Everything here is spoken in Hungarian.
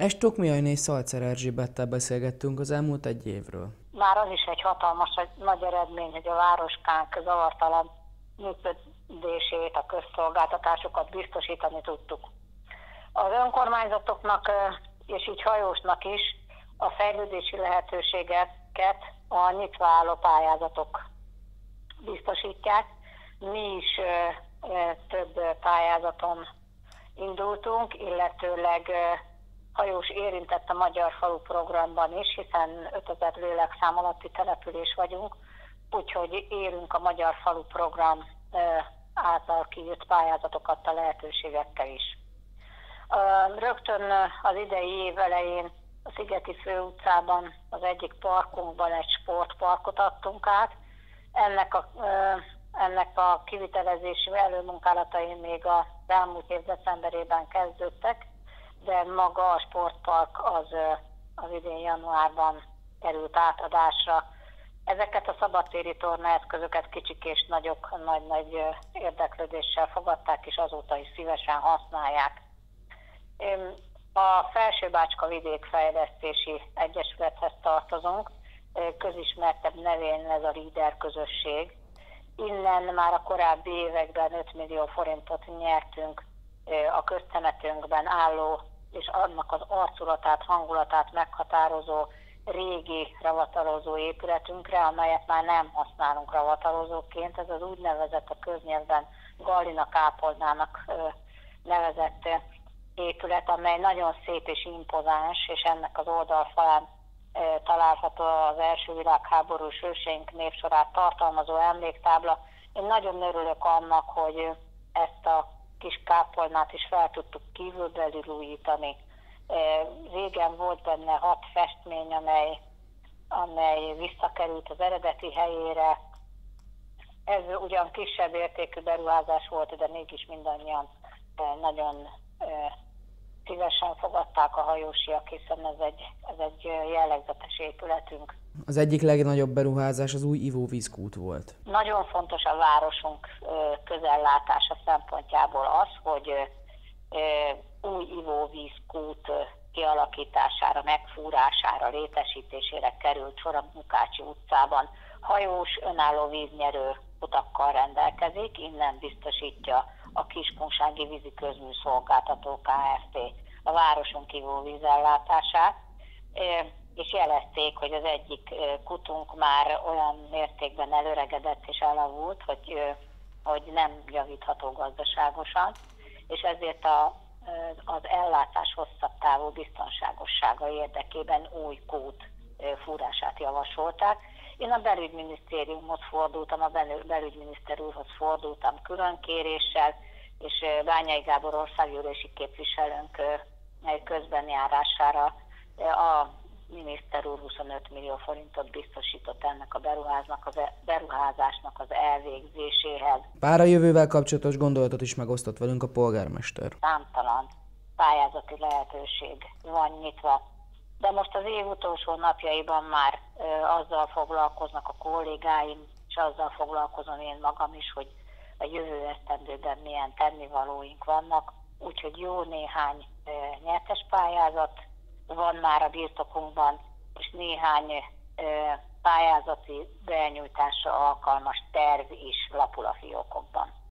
Estok-Mihalyné és Szalcer Erzsébettel beszélgettünk az elmúlt egy évről. Már az is egy hatalmas, nagy eredmény, hogy a városkánk zavartalan működését, a közszolgáltatásokat biztosítani tudtuk. Az önkormányzatoknak és így Hajósnak is a fejlődési lehetőségeket a nyitva álló pályázatok biztosítják. Mi is több pályázaton indultunk, illetőleg Hajós érintett a Magyar Falu programban is, hiszen 5000 lélekszám alatti település vagyunk, úgyhogy élünk a Magyar Falu program által kiírt pályázatokat a lehetőségekkel is. Rögtön az idei év elején a Szigeti Főutcában az egyik parkunkban egy sportparkot adtunk át. Ennek a kivitelezési előmunkálatai még az elmúlt év decemberében kezdődtek, de maga a sportpark az idén januárban került átadásra. Ezeket a szabadtéri tornaeszközöket kicsik és nagyok nagy érdeklődéssel fogadták, és azóta is szívesen használják. A Felső-Bácska Vidékfejlesztési Egyesülethez tartozunk, közismertebb nevén ez a Leader közösség. Innen már a korábbi években 5 millió forintot nyertünk a köztemetőnkben álló és annak az arculatát, hangulatát meghatározó régi ravatalozó épületünkre, amelyet már nem használunk ravatalozóként. Ez az úgynevezett a köznyelvben Gallina kápolnának nevezett épület, amely nagyon szép és impozáns, és ennek az oldalfalán található az első világháborús őseink névsorát tartalmazó emléktábla. Én nagyon örülök annak, hogy ezt a kis kápolnát is fel tudtuk kívülbelül újítani. Régen volt benne 6 festmény, amely visszakerült az eredeti helyére. Ez ugyan kisebb értékű beruházás volt, de mégis mindannyian nagyon szívesen fogadták a hajósiak, hiszen ez egy jellegzetes épületünk. Az egyik legnagyobb beruházás az új ivóvízkút volt. Nagyon fontos a városunk közellátása szempontjából az, hogy új ivóvízkút kialakítására, megfúrására, létesítésére került sor a Munkácsi utcában. Hajós önálló víznyerő utakkal rendelkezik, innen biztosítja a Kiskunsági Vízi Közműszolgáltató Kft. A városunk ivóvízellátását, és jelezték, hogy az egyik kutunk már olyan mértékben előregedett és elavult, hogy nem javítható gazdaságosan, és ezért az ellátás hosszabb távú biztonságossága érdekében új kút fúrását javasolták. Én a belügyminisztériumhoz fordultam, a belügyminiszter úrhoz fordultam külön kéréssel, és Bányai Gábor országgyűlési képviselőnk közbenjárására a miniszter úr 25 millió forintot biztosított ennek a beruházásnak az elvégzéséhez. Pár a jövővel kapcsolatos gondolatot is megosztott velünk a polgármester. Számtalan pályázati lehetőség van nyitva, de most az év utolsó napjaiban már azzal foglalkoznak a kollégáim, és azzal foglalkozom én magam is, hogy a jövő esztendőben milyen tennivalóink vannak, úgyhogy jó néhány nyertes pályázat van már a birtokunkban, és néhány pályázati benyújtásra alkalmas terv is lapul a fiókokban.